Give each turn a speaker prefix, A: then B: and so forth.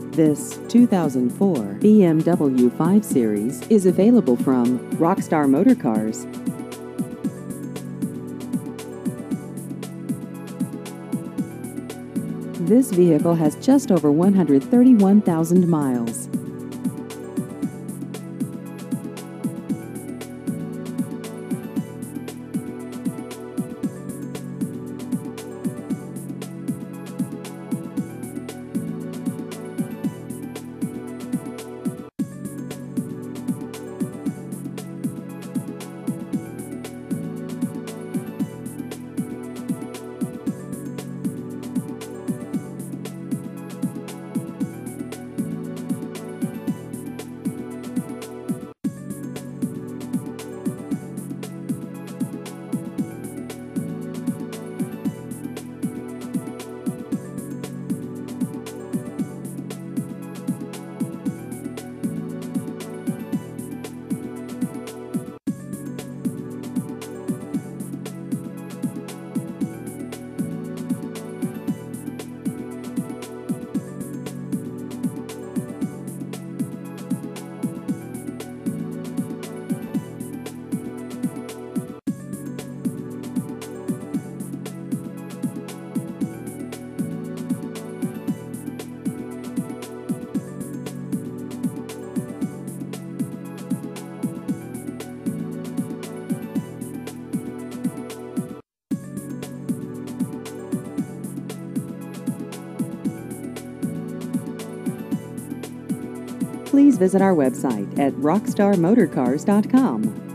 A: This 2004 BMW 5 Series is available from Rockstar Motor Cars. This vehicle has just over 131,000 miles. Please visit our website at rockstarmotorcars.com.